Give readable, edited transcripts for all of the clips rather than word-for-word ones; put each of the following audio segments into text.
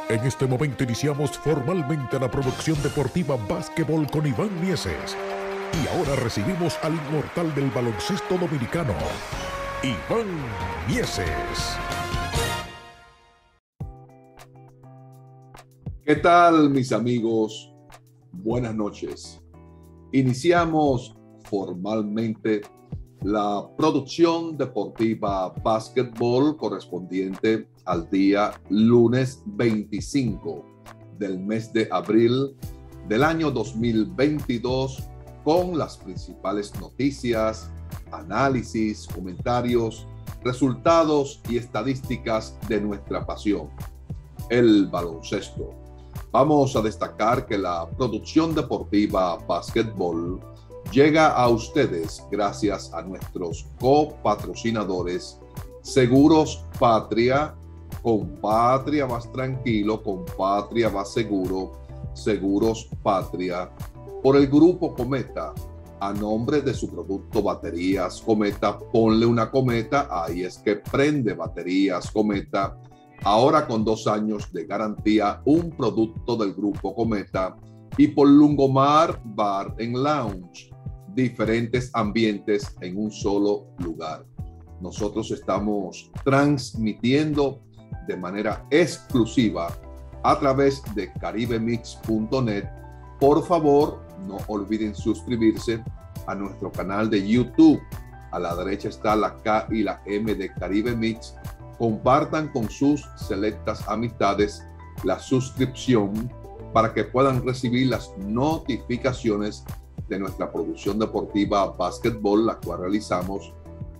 En este momento iniciamos formalmente la producción deportiva Básquetbol con Iván Mieses. Y ahora recibimos al inmortal del baloncesto dominicano, Iván Mieses. ¿Qué tal, mis amigos? Buenas noches. Iniciamos formalmente la producción deportiva Básquetbol correspondiente al día lunes 25 del mes de abril del año 2022 con las principales noticias, análisis, comentarios, resultados y estadísticas de nuestra pasión, el baloncesto. Vamos a destacar que la producción deportiva Básquetbol llega a ustedes gracias a nuestros copatrocinadores Seguros Patria. Con Patria vas tranquilo, con Patria vas seguro. Seguros Patria. Por el Grupo Cometa, a nombre de su producto Baterías Cometa, ponle una cometa, ahí es que prende Baterías Cometa. Ahora con 2 años de garantía, un producto del Grupo Cometa. Y por Lungomar Bar and Lounge, diferentes ambientes en un solo lugar. Nosotros estamos transmitiendo de manera exclusiva a través de caribemix.net. Por favor, no olviden suscribirse a nuestro canal de YouTube. A la derecha está la K y la M de Caribe Mix. Compartan con sus selectas amistades la suscripción para que puedan recibir las notificaciones de nuestra producción deportiva Básquetbol, la cual realizamos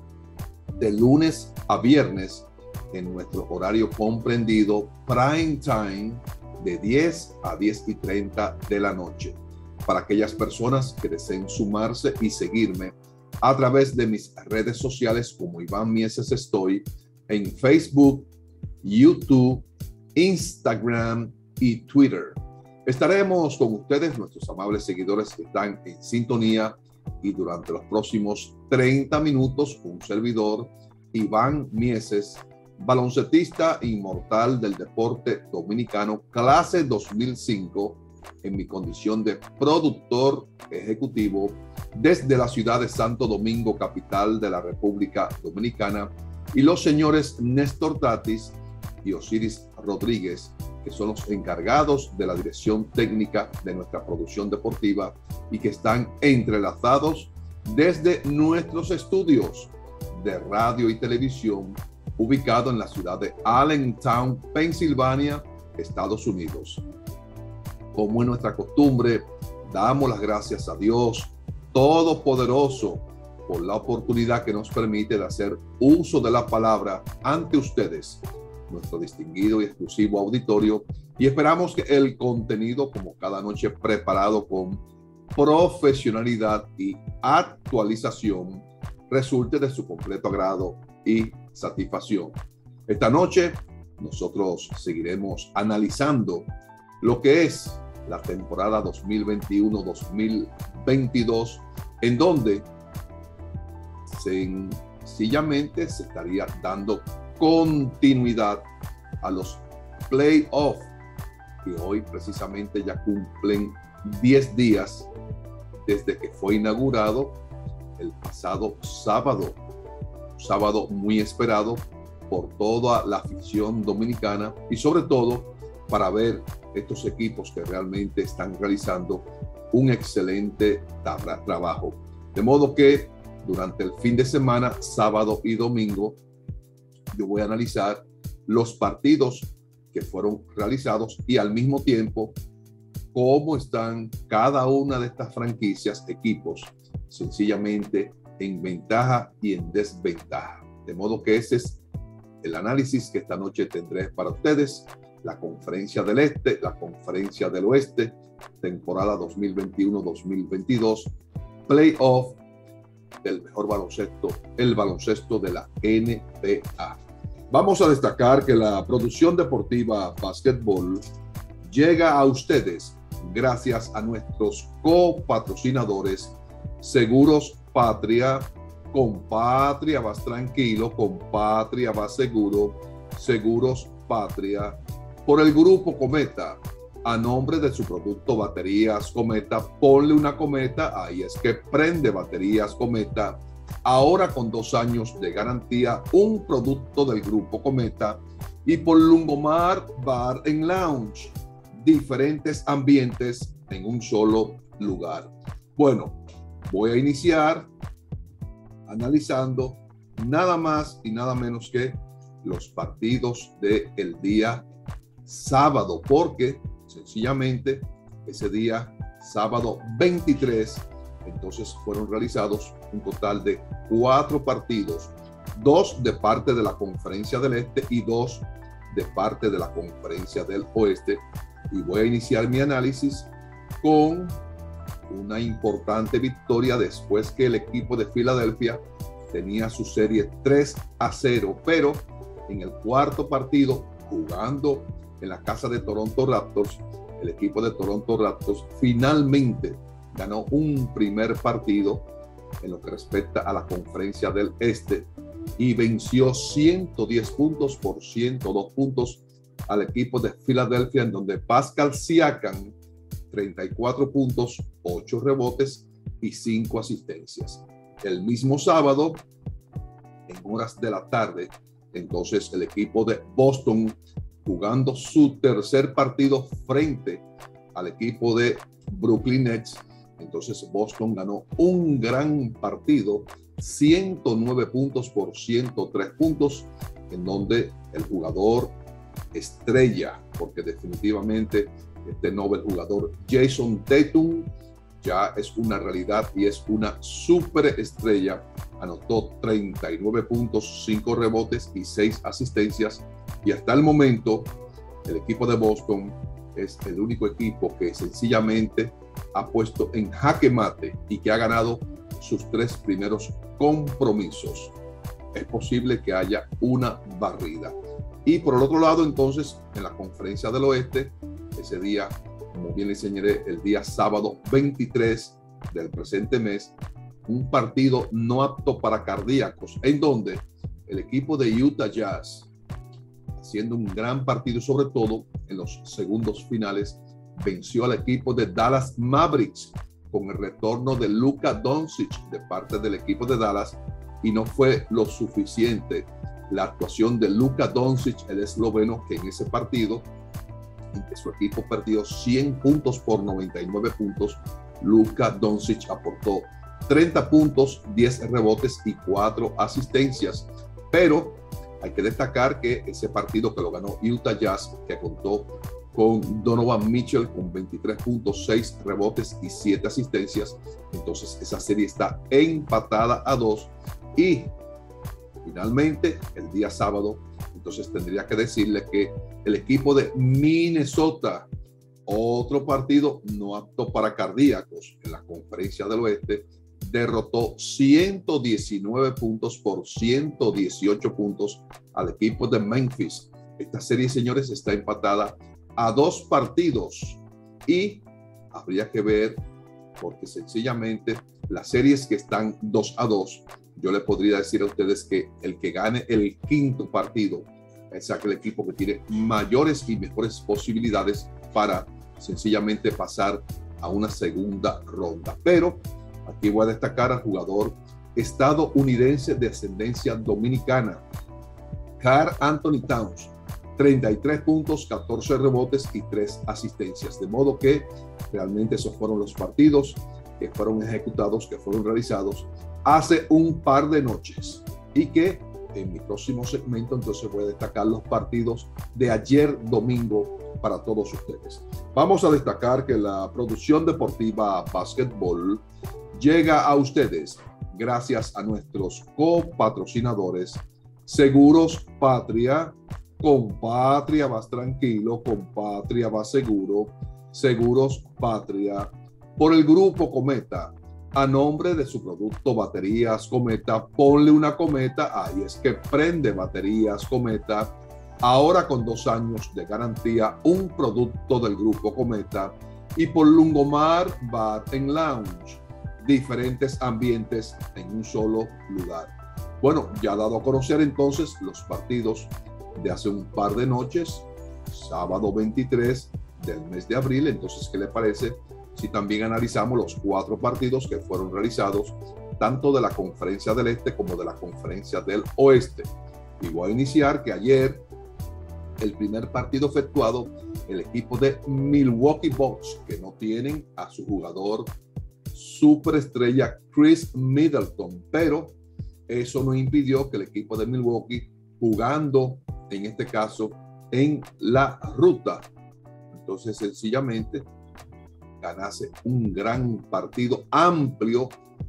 de lunes a viernes en nuestro horario comprendido prime time de 10 a 10:30 de la noche. Para aquellas personas que deseen sumarse y seguirme a través de mis redes sociales como Iván Mieses estoy en Facebook, YouTube, Instagram y Twitter. Estaremos con ustedes, nuestros amables seguidores que están en sintonía, y durante los próximos 30 minutos, un servidor, Iván Mieses, baloncetista inmortal del deporte dominicano, clase 2005, en mi condición de productor ejecutivo, desde la ciudad de Santo Domingo, capital de la República Dominicana, y los señores Néstor Tatis y Osiris Rodríguez, que son los encargados de la dirección técnica de nuestra producción deportiva y que están entrelazados desde nuestros estudios de radio y televisión ubicado en la ciudad de Allentown, Pensilvania, Estados Unidos. Como es nuestra costumbre, damos las gracias a Dios Todopoderoso por la oportunidad que nos permite de hacer uso de la palabra ante ustedes, nuestro distinguido y exclusivo auditorio, y esperamos que el contenido, como cada noche, preparado con profesionalidad y actualización, resulte de su completo agrado y satisfacción. Esta noche nosotros seguiremos analizando lo que es la temporada 2021-2022, en donde sencillamente se estaría dando continuidad a los playoffs, que hoy precisamente ya cumplen 10 días desde que fue inaugurado el pasado sábado muy esperado por toda la afición dominicana y sobre todo para ver estos equipos que realmente están realizando un excelente trabajo. De modo que durante el fin de semana, sábado y domingo, yo voy a analizar los partidos que fueron realizados y al mismo tiempo cómo están cada una de estas franquicias, equipos, sencillamente en ventaja y en desventaja. De modo que ese es el análisis que esta noche tendré para ustedes. La conferencia del Este, la conferencia del Oeste, temporada 2021-2022, playoff del mejor baloncesto, el baloncesto de la NBA. Vamos a destacar que la producción deportiva Básquetbol llega a ustedes gracias a nuestros copatrocinadores Seguros Patria. Con Patria vas tranquilo, con Patria vas seguro. Seguros Patria. Por el grupo Cometa, a nombre de su producto Baterías Cometa, ponle una cometa, ahí es que prende Baterías Cometa, ahora con 2 años de garantía, un producto del grupo Cometa. Y por Lungomar Bar and Lounge, diferentes ambientes en un solo lugar. Bueno, voy a iniciar analizando nada más y nada menos que los partidos del día sábado, porque sencillamente ese día sábado 23, entonces fueron realizados un total de 4 partidos, 2 de parte de la Conferencia del Este y 2 de parte de la Conferencia del Oeste. Y voy a iniciar mi análisis con una importante victoria después que el equipo de Filadelfia tenía su serie 3-0, pero en el cuarto partido, jugando en la casa de Toronto Raptors, el equipo de Toronto Raptors finalmente ganó un primer partido en lo que respecta a la Conferencia del Este y venció 110 puntos por 102 puntos al equipo de Filadelfia, en donde Pascal Siakam, 34 puntos, 8 rebotes y 5 asistencias. El mismo sábado, en horas de la tarde, entonces el equipo de Boston, jugando su tercer partido frente al equipo de Brooklyn Nets, entonces Boston ganó un gran partido, 109 puntos por 103 puntos, en donde el jugador estrella, porque definitivamente este Nobel jugador Jason Tatum ya es una realidad y es una superestrella, anotó 39 puntos, 5 rebotes y 6 asistencias, y hasta el momento el equipo de Boston es el único equipo que sencillamente ha puesto en jaque mate y que ha ganado sus 3 primeros compromisos. Es posible que haya una barrida. Y por el otro lado, entonces, en la Conferencia del Oeste, ese día, como bien les señalé, el día sábado 23 del presente mes, un partido no apto para cardíacos, en donde el equipo de Utah Jazz, haciendo un gran partido, sobre todo en los segundos finales, venció al equipo de Dallas Mavericks con el retorno de Luka Doncic de parte del equipo de Dallas, y no fue lo suficiente la actuación de Luka Doncic, el esloveno, que en ese partido, en que su equipo perdió 100 puntos por 99 puntos, Luka Doncic aportó 30 puntos, 10 rebotes y 4 asistencias. Pero hay que destacar que ese partido que lo ganó Utah Jazz, que contó con Donovan Mitchell con 23 puntos, 6 rebotes y 7 asistencias, entonces esa serie está empatada a 2. Y finalmente, el día sábado, entonces tendría que decirle que el equipo de Minnesota, otro partido no apto para cardíacos en la Conferencia del Oeste, derrotó 119 puntos por 118 puntos al equipo de Memphis. Esta serie, señores, está empatada a 2 partidos y habría que ver, porque sencillamente las series que están 2-2, yo le podría decir a ustedes que el que gane el quinto partido es aquel equipo que tiene mayores y mejores posibilidades para sencillamente pasar a una segunda ronda. Pero aquí voy a destacar al jugador estadounidense de ascendencia dominicana, Karl Anthony Towns, 33 puntos, 14 rebotes y 3 asistencias. De modo que realmente esos fueron los partidos que fueron ejecutados, que fueron realizados hace un par de noches, y que en mi próximo segmento entonces voy a destacar los partidos de ayer domingo para todos ustedes. Vamos a destacar que la producción deportiva Básquetbol llega a ustedes gracias a nuestros copatrocinadores Seguros Patria. Con Patria vas tranquilo, con Patria vas seguro. Seguros Patria. Por el grupo Cometa, a nombre de su producto Baterías Cometa, ponle una cometa, ahí es que prende Baterías Cometa, ahora con 2 años de garantía, un producto del grupo Cometa. Y por Lungomar Bar and Lounge, diferentes ambientes en un solo lugar. Bueno, ya dado a conocer entonces los partidos de hace un par de noches, sábado 23 del mes de abril. Entonces, ¿qué le parece si también analizamos los 4 partidos que fueron realizados tanto de la Conferencia del Este como de la Conferencia del Oeste? Y voy a iniciar que ayer, el primer partido efectuado, el equipo de Milwaukee Bucks, que no tienen a su jugador superestrella Chris Middleton, pero eso no impidió que el equipo de Milwaukee, jugando en este caso en la ruta, entonces sencillamente ganase un gran partido amplio,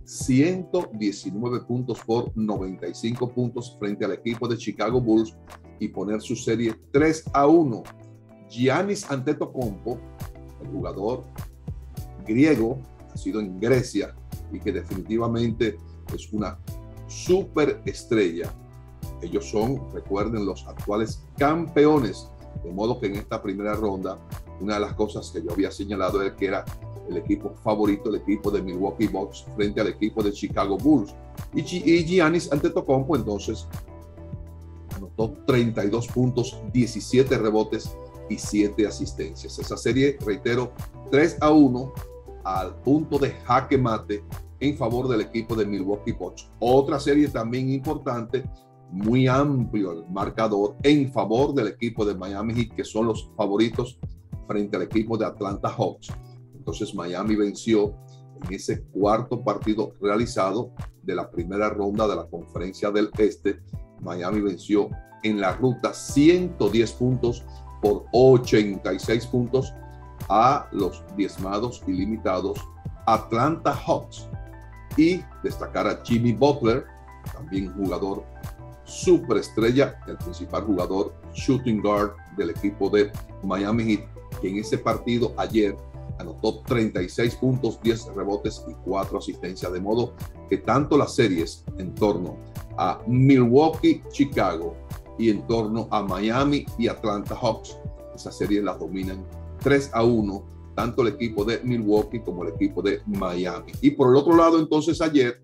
119 puntos por 95 puntos frente al equipo de Chicago Bulls y poner su serie 3-1. Giannis Antetokounmpo, el jugador griego, nacido en Grecia y que definitivamente es una superestrella. Ellos son, recuerden, los actuales campeones, de modo que en esta primera ronda, una de las cosas que yo había señalado es que era el equipo favorito, el equipo de Milwaukee Bucks frente al equipo de Chicago Bulls. Y Giannis Antetokounmpo entonces anotó 32 puntos, 17 rebotes y 7 asistencias. Esa serie, reitero, 3-1 al punto de jaque mate en favor del equipo de Milwaukee Bucks. Otra serie también importante, muy amplio el marcador en favor del equipo de Miami Heat, que son los favoritos frente al equipo de Atlanta Hawks. Entonces Miami venció en ese cuarto partido realizado de la primera ronda de la Conferencia del Este. Miami venció en la ruta 110 puntos por 86 puntos a los diezmados y limitados Atlanta Hawks. Y destacar a Jimmy Butler, también jugador superestrella, el principal jugador shooting guard del equipo de Miami Heat, que en ese partido ayer anotó 36 puntos, 10 rebotes y 4 asistencias, de modo que tanto las series en torno a Milwaukee, Chicago y en torno a Miami y Atlanta Hawks, esas series las dominan 3-1, tanto el equipo de Milwaukee como el equipo de Miami. Y por el otro lado, entonces ayer,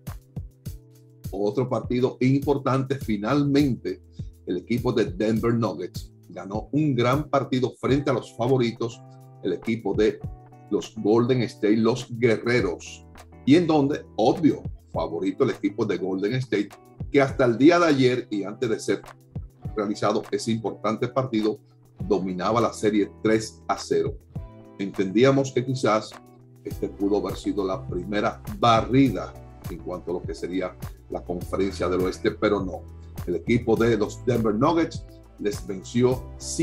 otro partido importante, finalmente el equipo de Denver Nuggets ganó un gran partido frente a los favoritos, el equipo de los Golden State, los Guerreros, y en donde, obvio, favorito el equipo de Golden State, que hasta el día de ayer y antes de ser realizado ese importante partido, dominaba la serie 3-0. Entendíamos que quizás este pudo haber sido la primera barrida en cuanto a lo que sería la Conferencia del Oeste, pero no. El equipo de los Denver Nuggets les venció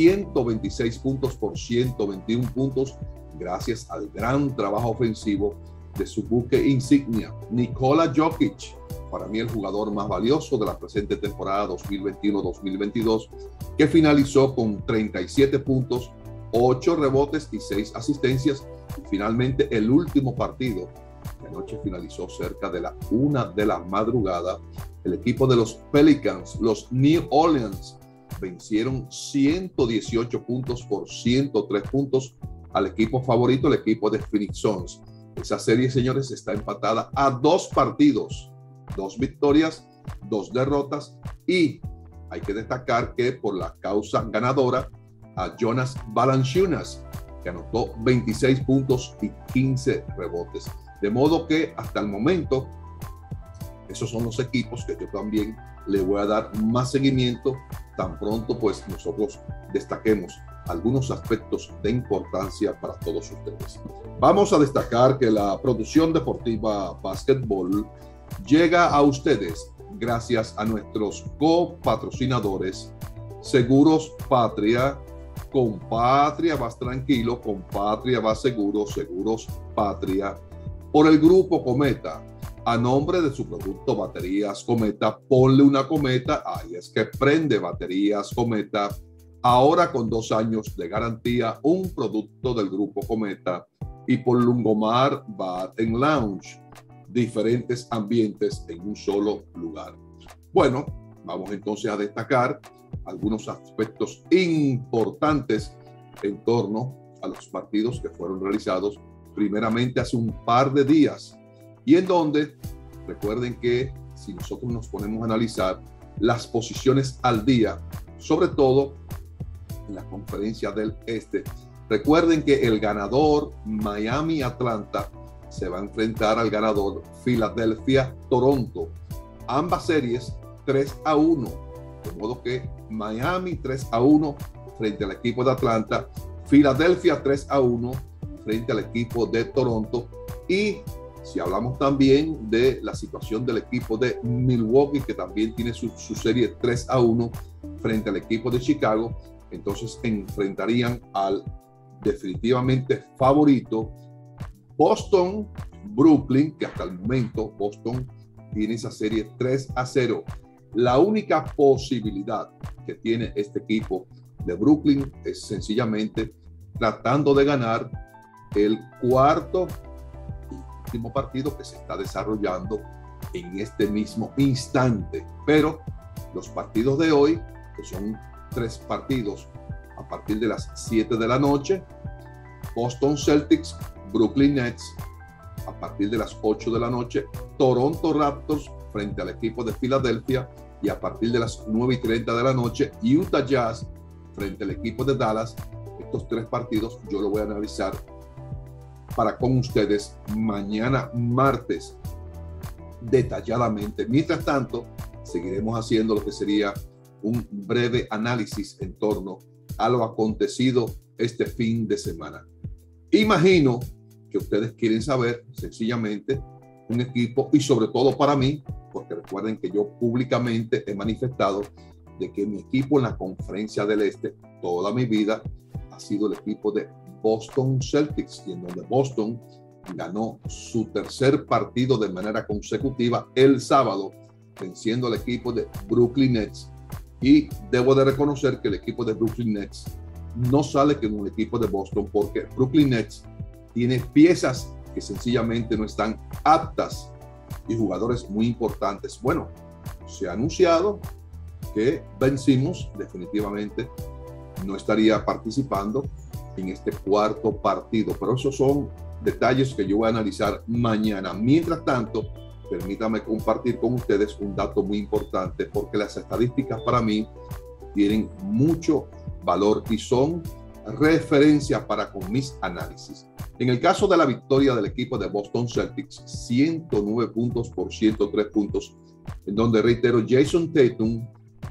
126 puntos por 121 puntos gracias al gran trabajo ofensivo de su buque insignia, Nikola Jokic, para mí el jugador más valioso de la presente temporada 2021-2022, que finalizó con 37 puntos, 8 rebotes y 6 asistencias. Y finalmente el último partido, que anoche finalizó cerca de la 1 de la madrugada, el equipo de los Pelicans, los New Orleans, vencieron 118 puntos por 103 puntos al equipo favorito, el equipo de Phoenix Suns. Esa serie, señores, está empatada a 2 partidos, 2 victorias, 2 derrotas, y hay que destacar que por la causa ganadora a Jonas Valanciunas, que anotó 26 puntos y 15 rebotes. De modo que hasta el momento, esos son los equipos que yo también le voy a dar más seguimiento tan pronto pues nosotros destaquemos algunos aspectos de importancia para todos ustedes. Vamos a destacar que la producción deportiva Básquetbol llega a ustedes gracias a nuestros copatrocinadores Seguros Patria. Con Patria vas tranquilo, con Patria vas seguro, Seguros Patria. Por el Grupo Cometa, a nombre de su producto Baterías Cometa, ponle una cometa, ahí es que prende Baterías Cometa, ahora con 2 años de garantía, un producto del Grupo Cometa. Y por Lungomar Bar and Lounge, diferentes ambientes en un solo lugar. Bueno, vamos entonces a destacar algunos aspectos importantes en torno a los partidos que fueron realizados primeramente hace un par de días, y en donde recuerden que si nosotros nos ponemos a analizar las posiciones al día, sobre todo en la conferencia del Este. Recuerden que el ganador Miami-Atlanta se va a enfrentar al ganador Filadelfia-Toronto. Ambas series 3-1, de modo que Miami 3-1 frente al equipo de Atlanta, Filadelfia 3-1 frente al equipo de Toronto. Y si hablamos también de la situación del equipo de Milwaukee, que también tiene su serie 3-1 frente al equipo de Chicago, entonces enfrentarían al definitivamente favorito Boston, Brooklyn, que hasta el momento Boston tiene esa serie 3-0. La única posibilidad que tiene este equipo de Brooklyn es sencillamente tratando de ganar el cuarto y último partido que se está desarrollando en este mismo instante. Pero los partidos de hoy, que son 3 partidos a partir de las 7 de la noche, Boston Celtics, Brooklyn Nets a partir de las 8 de la noche, Toronto Raptors frente al equipo de Filadelfia, y a partir de las 9:30 de la noche, Utah Jazz frente al equipo de Dallas. Estos 3 partidos yo lo voy a analizar para con ustedes mañana martes detalladamente. Mientras tanto, seguiremos haciendo lo que sería un breve análisis en torno a lo acontecido este fin de semana. Imagino que ustedes quieren saber sencillamente un equipo, y sobre todo para mí, porque recuerden que yo públicamente he manifestado de que mi equipo en la conferencia del Este toda mi vida ha sido el equipo de Boston Celtics, y en donde Boston ganó su 3er partido de manera consecutiva el sábado, venciendo al equipo de Brooklyn Nets. Y debo de reconocer que el equipo de Brooklyn Nets no sale con un equipo de Boston, porque Brooklyn Nets tiene piezas que sencillamente no están aptas y jugadores muy importantes. Bueno, se ha anunciado que Ben Simmons definitivamente no estaría participando en este cuarto partido, pero esos son detalles que yo voy a analizar mañana. Mientras tanto, permítame compartir con ustedes un dato muy importante, porque las estadísticas para mí tienen mucho valor y son referencia para con mis análisis. En el caso de la victoria del equipo de Boston Celtics, 109 puntos por 103 puntos, en donde, reitero, Jason Tatum,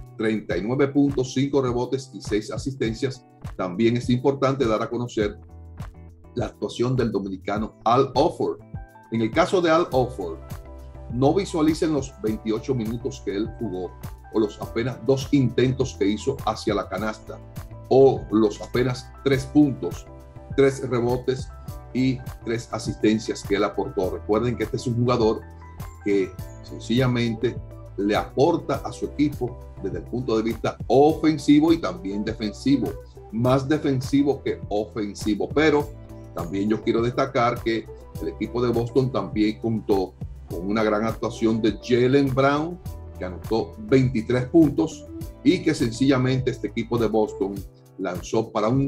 39 puntos, 5 rebotes y 6 asistencias. También es importante dar a conocer la actuación del dominicano Al Horford. En el caso de Al Horford, no visualicen los 28 minutos que él jugó, o los apenas 2 intentos que hizo hacia la canasta, o los apenas 3 puntos, 3 rebotes y 3 asistencias que él aportó. Recuerden que este es un jugador que sencillamente le aporta a su equipo desde el punto de vista ofensivo y también defensivo, más defensivo que ofensivo. Pero también yo quiero destacar que el equipo de Boston también contó con una gran actuación de Jaylen Brown, que anotó 23 puntos, y que sencillamente este equipo de Boston lanzó para un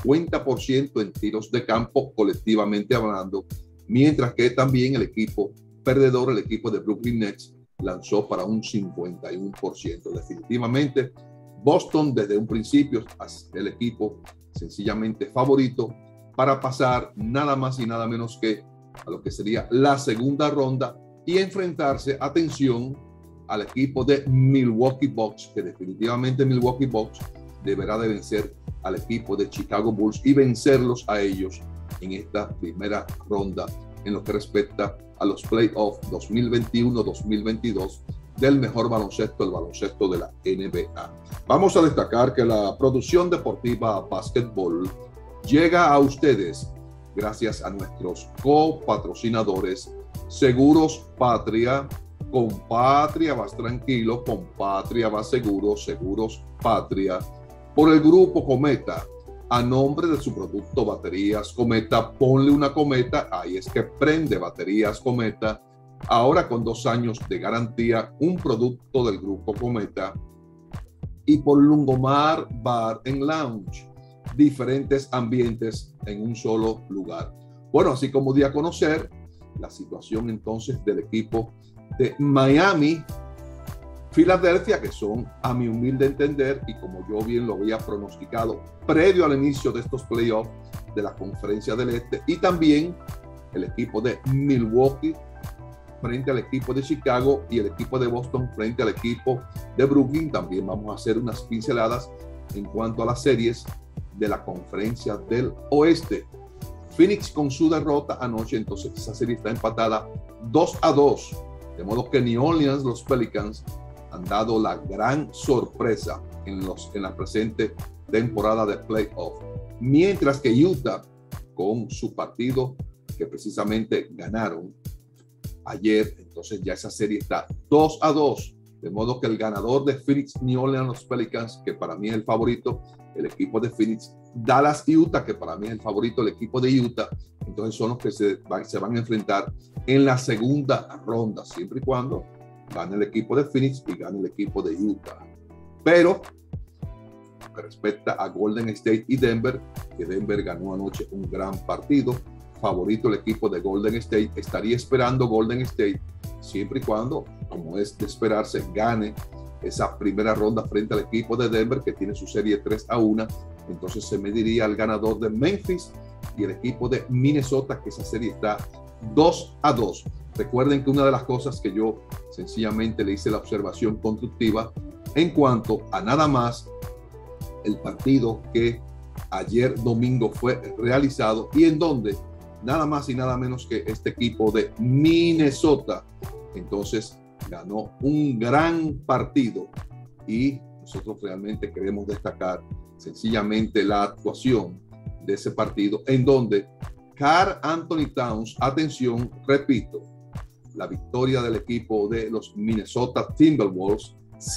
50% en tiros de campo, colectivamente hablando, mientras que también el equipo perdedor, el equipo de Brooklyn Nets, lanzó para un 51%. Definitivamente, Boston desde un principio es el equipo sencillamente favorito para pasar nada más y nada menos que a lo que sería la segunda ronda y enfrentarse, atención, al equipo de Milwaukee Bucks, que definitivamente Milwaukee Bucks deberá de vencer al equipo de Chicago Bulls y vencerlos a ellos en esta primera ronda en lo que respecta a los playoffs 2021-2022 del mejor baloncesto, el baloncesto de la NBA. Vamos a destacar que la producción deportiva Basketball llega a ustedes gracias a nuestros copatrocinadores Seguros Patria. Con Patria vas tranquilo, con Patria vas seguro, Seguros Patria. Por el Grupo Cometa, a nombre de su producto Baterías Cometa, ponle una cometa, ahí es que prende Baterías Cometa, ahora con 2 años de garantía, un producto del Grupo Cometa. Y por Lungomar Bar and Lounge, diferentes ambientes en un solo lugar. Bueno, así como di a conocer la situación entonces del equipo de Miami Filadelfia, que son, a mi humilde entender, y como yo bien lo había pronosticado previo al inicio de estos playoffs de la Conferencia del Este, y también el equipo de Milwaukee frente al equipo de Chicago y el equipo de Boston frente al equipo de Brooklyn. También vamos a hacer unas pinceladas en cuanto a las series de la Conferencia del Oeste. Phoenix con su derrota anoche, entonces esa serie está empatada 2-2, de modo que New Orleans, los Pelicans, han dado la gran sorpresa en la presente temporada de playoff, mientras que Utah, con su partido que precisamente ganaron ayer, entonces ya esa serie está 2-2, de modo que el ganador de Phoenix, New Orleans, los Pelicans, que para mí es el favorito, el equipo de Phoenix, Dallas y Utah, que para mí es el favorito, el equipo de Utah, entonces son los que se van a enfrentar en la segunda ronda, siempre y cuando gane el equipo de Phoenix y gane el equipo de Utah. Pero que respecta a Golden State y Denver, que Denver ganó anoche un gran partido, favorito el equipo de Golden State, estaría esperando Golden State siempre y cuando, como es de esperarse, gane esa primera ronda frente al equipo de Denver, que tiene su serie 3-1, entonces se mediría al ganador de Memphis y el equipo de Minnesota, que esa serie está 2-2. Recuerden que una de las cosas que yo sencillamente le hice la observación constructiva en cuanto a nada más el partido que ayer domingo fue realizado y en donde nada más y nada menos que este equipo de Minnesota entonces ganó un gran partido y nosotros realmente queremos destacar sencillamente la actuación de ese partido en donde Karl Anthony Towns, atención, repito, la victoria del equipo de los Minnesota Timberwolves,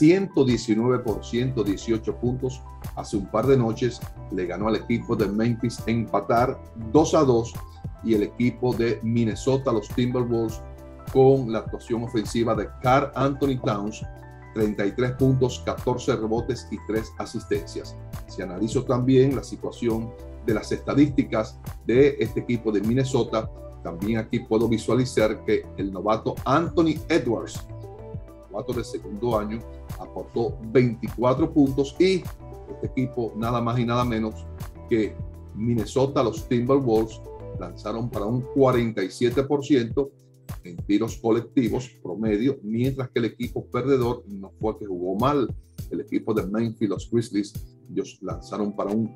119 por 118 puntos. Hace un par de noches le ganó al equipo de Memphis empatar 2-2 y el equipo de Minnesota, los Timberwolves, con la actuación ofensiva de Karl Anthony Towns, 33 puntos, 14 rebotes y 3 asistencias. Se analizó también la situación de las estadísticas de este equipo de Minnesota. También aquí puedo visualizar que el novato Anthony Edwards, novato de segundo año, aportó 24 puntos y este equipo nada más y nada menos que Minnesota, los Timberwolves, lanzaron para un 47% en tiros colectivos promedio, mientras que el equipo perdedor no fue que jugó mal. El equipo de Memphis, los Grizzlies, ellos lanzaron para un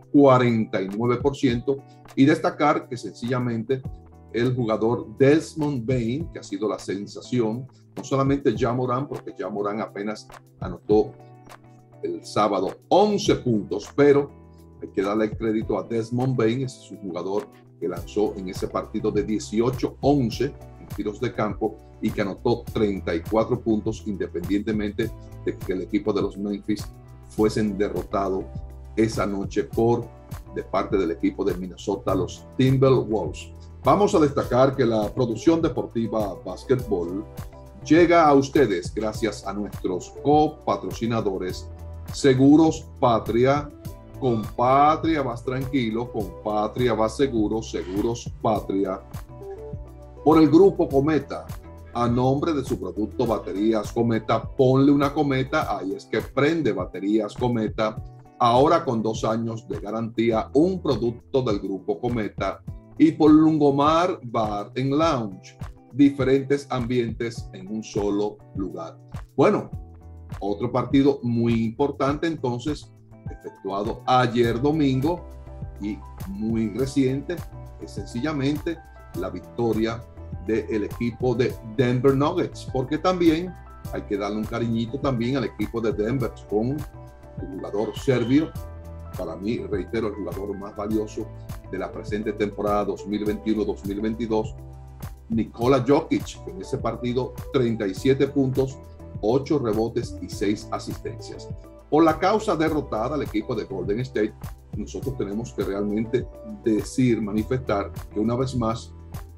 49%, y destacar que sencillamente el jugador Desmond Bane, que ha sido la sensación, no solamente Ja Morant, porque Ja Morant apenas anotó el sábado 11 puntos, pero hay que darle el crédito a Desmond Bane, ese es un jugador que lanzó en ese partido de 18-11 en tiros de campo y que anotó 34 puntos, independientemente de que el equipo de los Memphis fuesen derrotados esa noche de parte del equipo de Minnesota, los Timberwolves. Vamos a destacar que la producción deportiva Básquetbol llega a ustedes gracias a nuestros copatrocinadores Seguros Patria. Con Patria vas tranquilo, con Patria vas seguro, Seguros Patria. Por el Grupo Cometa, a nombre de su producto Baterías Cometa, ponle una cometa, ahí es que prende Baterías Cometa, ahora con 2 años de garantía, un producto del Grupo Cometa. Y por Lungomar Bar and Lounge, diferentes ambientes en un solo lugar. Bueno, otro partido muy importante entonces, efectuado ayer domingo y muy reciente, es sencillamente la victoria del equipo de Denver Nuggets, porque también hay que darle un cariñito también al equipo de Denver con el jugador serbio, para mí, reitero, el jugador más valioso de la presente temporada 2021-2022, Nikola Jokic, en ese partido 37 puntos, 8 rebotes y 6 asistencias. Por la causa derrotada al equipo de Golden State, nosotros tenemos que realmente manifestar que una vez más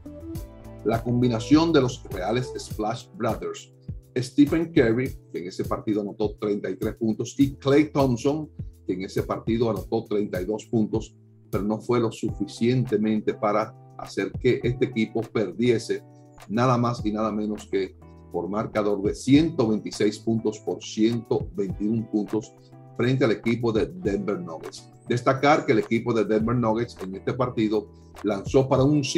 la combinación de los reales Splash Brothers, Stephen Curry, que en ese partido anotó 33 puntos, y Klay Thompson, que en ese partido anotó 32 puntos, pero no fue lo suficientemente para hacer que este equipo perdiese nada más y nada menos que por marcador de 126 puntos por 121 puntos frente al equipo de Denver Nuggets. Destacar que el equipo de Denver Nuggets en este partido lanzó para un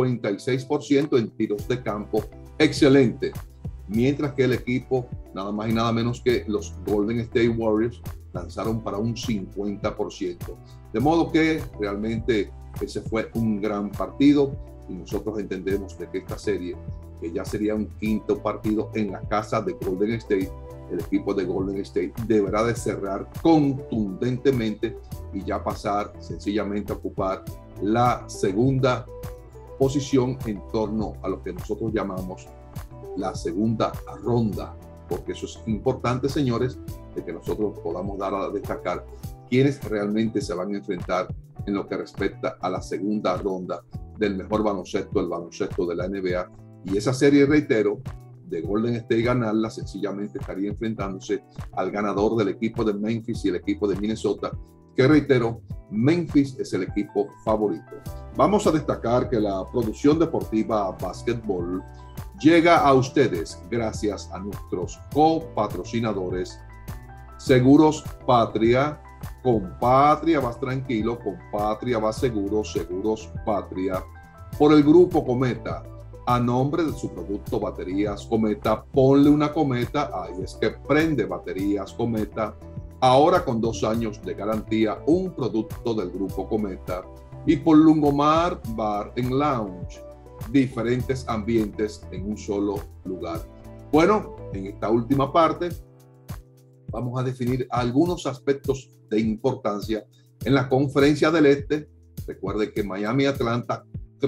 56% en tiros de campo, excelente, mientras que el equipo, nada más y nada menos que los Golden State Warriors, lanzaron para un 50%. De modo que realmente ese fue un gran partido y nosotros entendemos de que esta serie, que ya sería un quinto partido en la casa de Golden State, el equipo de Golden State deberá de cerrar contundentemente y ya pasar sencillamente a ocupar la segunda posición en torno a lo que nosotros llamamos la segunda ronda, porque eso es importante, señores, de que nosotros podamos dar a destacar quiénes realmente se van a enfrentar en lo que respecta a la segunda ronda del mejor baloncesto, el baloncesto de la NBA. Y esa serie, reitero, de Golden State ganarla, sencillamente estaría enfrentándose al ganador del equipo de Memphis y el equipo de Minnesota, que reitero, Memphis es el equipo favorito. Vamos a destacar que la producción deportiva Básquetbol llega a ustedes gracias a nuestros copatrocinadores Seguros Patria. Con Patria vas tranquilo, con Patria vas seguro, Seguros Patria. Por el Grupo Cometa, a nombre de su producto Baterías Cometa, ponle una cometa, ahí es que prende Baterías Cometa, ahora con 2 años de garantía, un producto del Grupo Cometa. Y por Lungomar Bar and Lounge, diferentes ambientes en un solo lugar. Bueno, en esta última parte vamos a definir algunos aspectos de importancia en la Conferencia del Este. Recuerde que Miami-Atlanta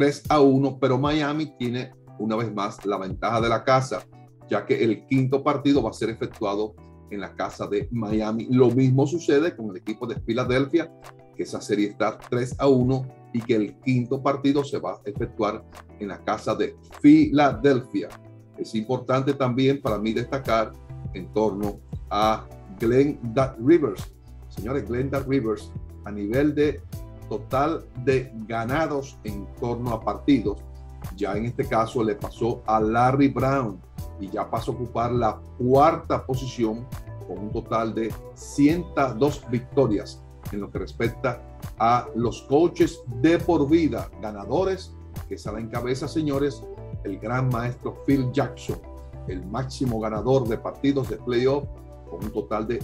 3-1, pero Miami tiene una vez más la ventaja de la casa, ya que el quinto partido va a ser efectuado en la casa de Miami. Lo mismo sucede con el equipo de Filadelfia, que esa serie está 3-1 y que el quinto partido se va a efectuar en la casa de Filadelfia. Es importante también para mí destacar en torno a Glenda Rivers. Señores, Glenda Rivers, a nivel de total de ganados en torno a partidos, ya en este caso le pasó a Larry Brown y ya pasó a ocupar la 4ª posición con un total de 102 victorias en lo que respecta a los coaches de por vida ganadores, que sale en cabeza, señores, el gran maestro Phil Jackson, el máximo ganador de partidos de playoff con un total de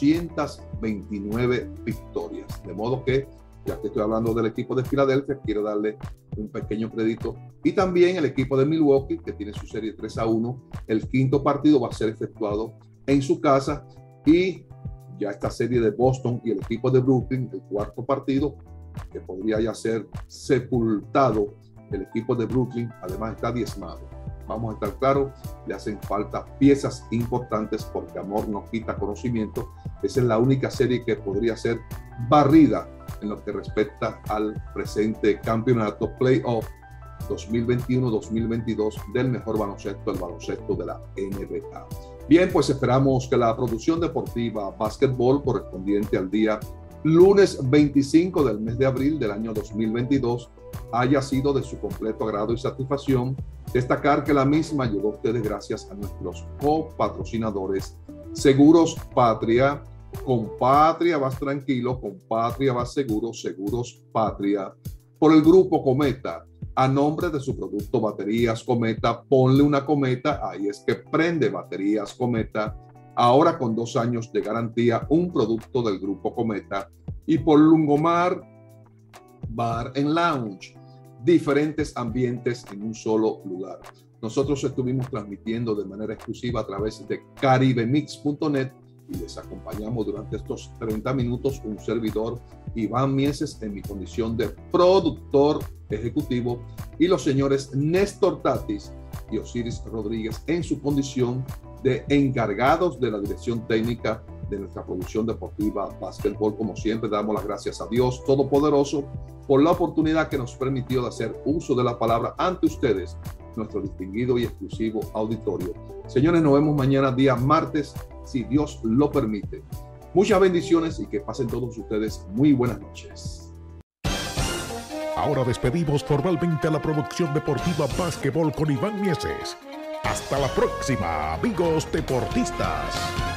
229 victorias. De modo que, ya que estoy hablando del equipo de Filadelfia, quiero darle un pequeño crédito. Y también el equipo de Milwaukee, que tiene su serie 3-1. El quinto partido va a ser efectuado en su casa. Y ya esta serie de Boston y el equipo de Brooklyn, el 4º partido, que podría ya ser sepultado, el equipo de Brooklyn además está diezmado. Vamos a estar claros, le hacen falta piezas importantes porque amor no quita conocimiento. Esa es la única serie que podría ser barrida en lo que respecta al presente campeonato playoff 2021-2022 del mejor baloncesto, el baloncesto de la NBA. Bien, pues esperamos que la producción deportiva Básquetbol correspondiente al día lunes 25 del mes de abril del año 2022 haya sido de su completo agrado y satisfacción. Destacar que la misma llegó a ustedes gracias a nuestros copatrocinadores Seguros Patria. Con Patria vas tranquilo, con Patria vas seguro, Seguros Patria. Por el Grupo Cometa, a nombre de su producto Baterías Cometa, ponle una cometa, ahí es que prende Baterías Cometa, ahora con 2 años de garantía, un producto del Grupo Cometa. Y por Lungomar Bar and Lounge, diferentes ambientes en un solo lugar. Nosotros estuvimos transmitiendo de manera exclusiva a través de caribemix.net y les acompañamos durante estos 30 minutos un servidor, Iván Mieses, en mi condición de productor ejecutivo, y los señores Néstor Tatis y Osiris Rodríguez en su condición de encargados de la dirección técnica de nuestra producción deportiva Básquetbol. Como siempre, damos las gracias a Dios Todopoderoso por la oportunidad que nos permitió de hacer uso de la palabra ante ustedes, nuestro distinguido y exclusivo auditorio. Señores, nos vemos mañana, día martes, si Dios lo permite. Muchas bendiciones y que pasen todos ustedes muy buenas noches. Ahora despedimos formalmente a la producción deportiva Básquetbol con Iván Mieses. Hasta la próxima, amigos deportistas.